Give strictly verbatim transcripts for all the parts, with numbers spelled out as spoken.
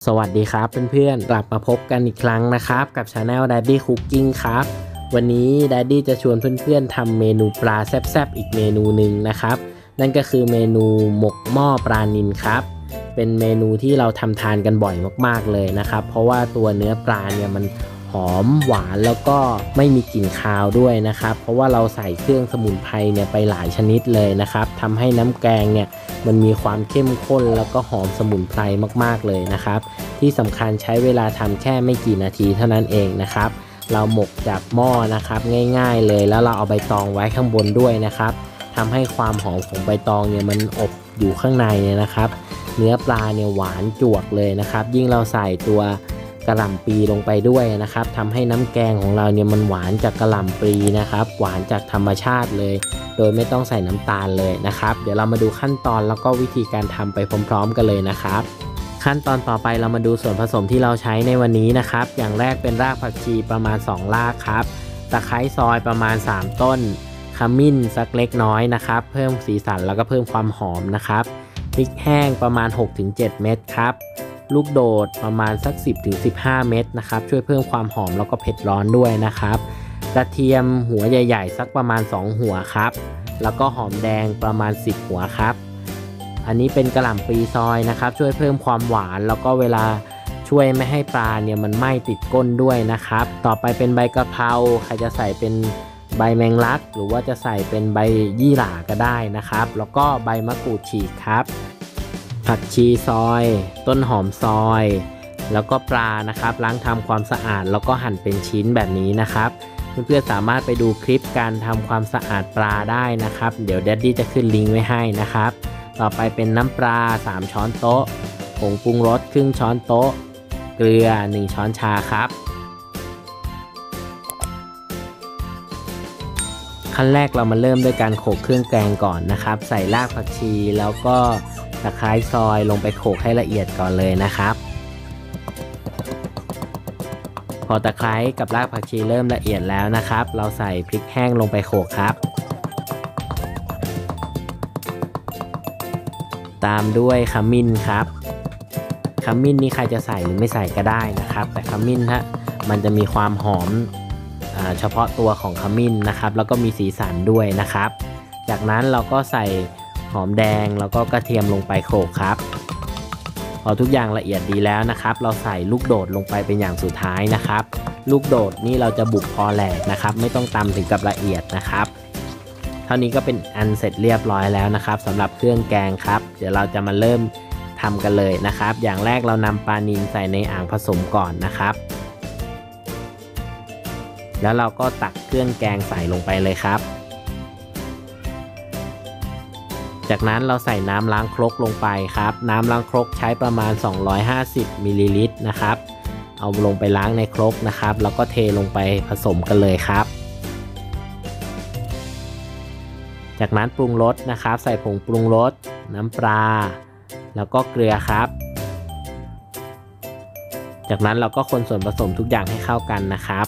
สวัสดีครับเพื่อนๆกลับมาพบกันอีกครั้งนะครับกับ Channel Daddy Cooking ครับวันนี้ Daddy จะชวนเพื่อนๆทำเมนูปลาแซ่บๆอีกเมนูหนึ่งนะครับนั่นก็คือเมนูหมกหม้อปลานิลครับเป็นเมนูที่เราทำทานกันบ่อยมากๆเลยนะครับเพราะว่าตัวเนื้อปลาเนี่ยมันหอมหวานแล้วก็ไม่มีกลิ่นคาวด้วยนะครับเพราะว่าเราใส่เครื่องสมุนไพรเนี่ยไปหลายชนิดเลยนะครับทำให้น้ำแกงเนี่ยมันมีความเข้มข้นแล้วก็หอมสมุนไพรมากๆเลยนะครับที่สำคัญใช้เวลาทำแค่ไม่กี่นาทีเท่านั้นเองนะครับเราหมกจากหม้อนะครับง่ายๆเลยแล้วเราเอาใบตองไว้ข้างบนด้วยนะครับทำให้ความหอมของใบตองเนี่ยมันอบอยู่ข้างในเนี่ยนะครับเนื้อปลาเนี่ยหวานจวกเลยนะครับยิ่งเราใส่ตัวกระหล่ำปีลงไปด้วยนะครับทำให้น้ำแกงของเราเนี่ยมันหวานจากกระหล่ำปีนะครับหวานจากธรรมชาติเลยโดยไม่ต้องใส่น้ำตาลเลยนะครับเดี๋ยวเรามาดูขั้นตอนแล้วก็วิธีการทำไปพร้อมๆกันเลยนะครับขั้นตอนต่อไปเรามาดูส่วนผสมที่เราใช้ในวันนี้นะครับอย่างแรกเป็นรากผักชีประมาณสองรากครับตะไคร้ซอยประมาณสามต้นขมิ้นสักเล็กน้อยนะครับเพิ่มสีสันแล้วก็เพิ่มความหอมนะครับพริกแห้งประมาณ หกถึงเจ็ด เม็ดครับลูกโดดประมาณสัก สิบถึงสิบห้า เม็ดนะครับช่วยเพิ่มความหอมแล้วก็เผ็ดร้อนด้วยนะครับกระเทียมหัวใหญ่ๆสักประมาณสองหัวครับแล้วก็หอมแดงประมาณสิบหัวครับอันนี้เป็นกระหล่ำปลีซอยนะครับช่วยเพิ่มความหวานแล้วก็เวลาช่วยไม่ให้ปลาเนี่ยมันไหม้ติดก้นด้วยนะครับต่อไปเป็นใบกะเพราใครจะใส่เป็นใบแมงลักหรือว่าจะใส่เป็นใบยี่หร่าก็ได้นะครับแล้วก็ใบมะกรูดฉีกครับผักชีซอยต้นหอมซอยแล้วก็ปลานะครับล้างทำความสะอาดแล้วก็หั่นเป็นชิ้นแบบนี้นะครับเพื่อนๆสามารถไปดูคลิปการทำความสะอาดปลาได้นะครับเดี๋ยว Daddy จะขึ้นลิงก์ไว้ให้นะครับต่อไปเป็นน้ำปลาสามช้อนโต๊ะผงปรุงรสครึ่งช้อนโต๊ะเกลือหนึ่งช้อนชาครับขั้นแรกเรามาเริ่มด้วยการโขลกเครื่องแกงก่อนนะครับใส่รากผักชีแล้วก็ตะไคร้ซอยลงไปโขลกให้ละเอียดก่อนเลยนะครับพอตะไคร้กับรากผักชีเริ่มละเอียดแล้วนะครับเราใส่พริกแห้งลงไปโขลกครับตามด้วยขมิ้นครับขมิ้นนี่ใครจะใส่หรือไม่ใส่ก็ได้นะครับแต่ขมิ้นฮะมันจะมีความหอมเฉพาะตัวของขมิ้นนะครับแล้วก็มีสีสันด้วยนะครับจากนั้นเราก็ใส่หอมแดงแล้วก็กระเทียมลงไปโขลกครับพอทุกอย่างละเอียดดีแล้วนะครับเราใส่ลูกโดดลงไปเป็นอย่างสุดท้ายนะครับลูกโดดนี่เราจะบุกพอแหลกนะครับไม่ต้องตำถึงกับละเอียดนะครับเท่านี้ก็เป็นอันเสร็จเรียบร้อยแล้วนะครับสำหรับเครื่องแกงครับเดี๋ยวเราจะมาเริ่มทำกันเลยนะครับอย่างแรกเรานำปลานิลใส่ในอ่างผสมก่อนนะครับแล้วเราก็ตักเครื่องแกงใส่ลงไปเลยครับจากนั้นเราใส่น้ำล้างครกลงไปครับน้ำล้างครกใช้ประมาณสองร้อยห้าสิบมิลลิลิตรนะครับเอาลงไปล้างในครกนะครับแล้วก็เทลงไปผสมกันเลยครับจากนั้นปรุงรสนะครับใส่ผงปรุงรสน้ำปลาแล้วก็เกลือครับจากนั้นเราก็คนส่วนผสมทุกอย่างให้เข้ากันนะครับ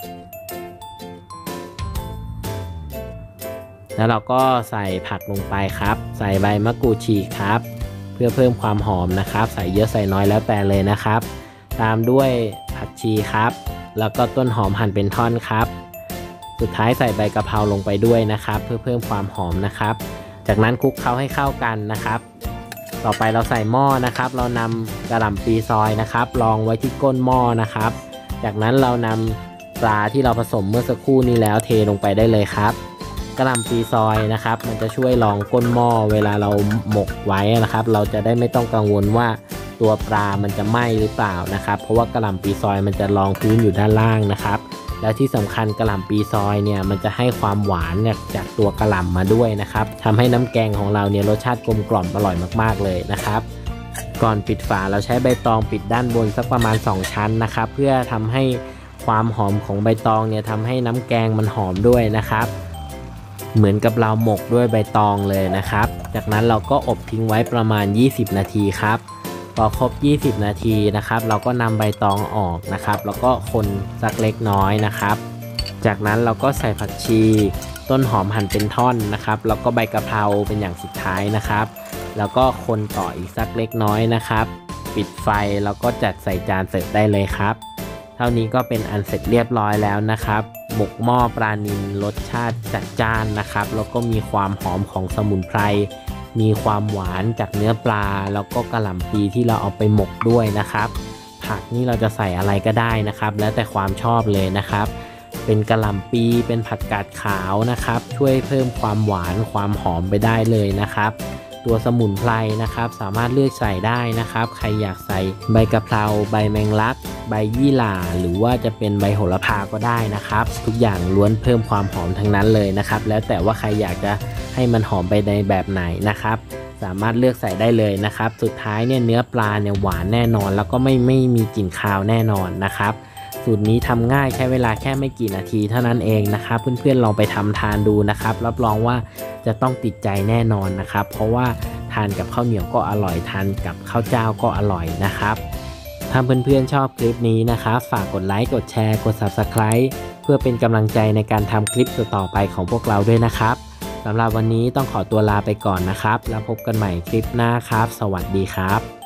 แล้วเราก็ใส่ผักลงไปครับใส่ใบมะกรูดฉีกครับเพื่อเพิ่มความหอมนะครับใส่เยอะใส่น้อยแล้วแต่เลยนะครับตามด้วยผักชีครับแล้วก็ต้นหอมหั่นเป็นท่อนครับสุดท้ายใส่ใบกะเพราลงไปด้วยนะครับเพื่อเพิ่มความหอมนะครับจากนั้นคลุกเคล้าให้เข้ากันนะครับต่อไปเราใส่หม้อนะครับเรานำกระหล่ำปลีซอยนะครับรองไว้ที่ก้นหม้อนะครับจากนั้นเรานำปลาที่เราผสมเมื่อสักครู่นี้แล้วเทลงไปได้เลยครับกระหล่ำปลีซอยนะครับมันจะช่วยรองก้นหม้อเวลาเราหมกไว้นะครับเราจะได้ไม่ต้องกังวลว่าตัวปลามันจะไหม้หรือเปล่านะครับเพราะว่ากระหล่ำปลีซอยมันจะรองพื้นอยู่ด้านล่างนะครับและที่สำคัญกระหล่ำปลีซอยเนี่ยมันจะให้ความหวานจากตัวกระหล่ำมาด้วยนะครับทำให้น้ำแกงของเราเนี่ยรสชาติกลมกล่อมอร่อยมากๆเลยนะครับก่อนปิดฝาเราใช้ใบตองปิดด้านบนสักประมาณสองชั้นนะครับเพื่อทำให้ความหอมของใบตองเนี่ยทำให้น้ำแกงมันหอมด้วยนะครับเหมือนกับเราหมกด้วยใบตองเลยนะครับจากนั้นเราก็อบทิ้งไว้ประมาณยี่สิบนาทีครับพอครบยี่สิบนาทีนะครับเราก็นำใบตองออกนะครับแล้วก็คนสักเล็กน้อยนะครับจากนั้นเราก็ใส่ผักชีต้นหอมหั่นเป็นท่อนนะครับแล้วก็ใบกะเพราเป็นอย่างสุดท้ายนะครับแล้วก็คนต่ออีกสักเล็กน้อยนะครับปิดไฟแล้วก็จัดใส่จานเสิร์ฟได้เลยครับเท่านี้ก็เป็นอันเสร็จเรียบร้อยแล้วนะครับหมกหม้อปลานิลรสชาติจัดจ้านนะครับแล้วก็มีความหอมของสมุนไพรมีความหวานจากเนื้อปลาแล้วก็กะหล่ำปีที่เราเอาไปหมกด้วยนะครับผักนี่เราจะใส่อะไรก็ได้นะครับแล้วแต่ความชอบเลยนะครับเป็นกะหล่ำปีเป็นผักกาดขาวนะครับช่วยเพิ่มความหวานความหอมไปได้เลยนะครับตัวสมุนไพรนะครับสามารถเลือกใส่ได้นะครับใครอยากใส่ใบกะเพราใบแมงลักใบยี่หร่าหรือว่าจะเป็นใบโหระพาก็ได้นะครับทุกอย่างล้วนเพิ่มความหอมทั้งนั้นเลยนะครับแล้วแต่ว่าใครอยากจะให้มันหอมไปในแบบไหนนะครับสามารถเลือกใส่ได้เลยนะครับสุดท้ายเนี่ยเนื้อปลาเนี่ยหวานแน่นอนแล้วก็ไม่ไม่มีกลิ่นคาวแน่นอนนะครับสูตรนี้ทำง่ายใช้เวลาแค่ไม่กี่นาทีเท่านั้นเองนะครับเพื่อนๆลองไปทำทานดูนะครับรับรองว่าจะต้องติดใจแน่นอนนะครับเพราะว่าทานกับข้าวเหนียวก็อร่อยทานกับข้าวเจ้าก็อร่อยนะครับถ้าเพื่อนๆชอบคลิปนี้นะครับฝากกดไลค์กดแชร์กด ซับสไครบ์ เพื่อเป็นกำลังใจในการทำคลิปต่อๆไปของพวกเราด้วยนะครับสำหรับวันนี้ต้องขอตัวลาไปก่อนนะครับแล้วพบกันใหม่คลิปหน้าครับสวัสดีครับ